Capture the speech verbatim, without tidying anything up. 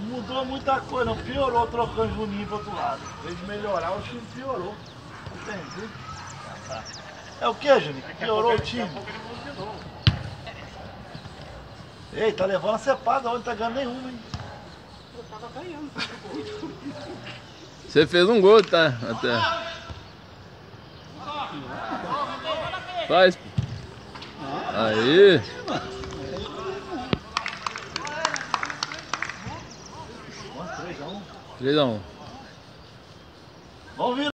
mudou muita coisa, não piorou trocando Juninho pro outro lado. Em vez de melhorar, o time piorou. Entendi. É o que, Juninho? Piorou o time? Ei, tá levando a cepada, onde tá ganhando nenhuma, hein? Eu tava ganhando. Você fez um gol, tá? Até. Faz, pô. Aí. três a um. Vamos vir.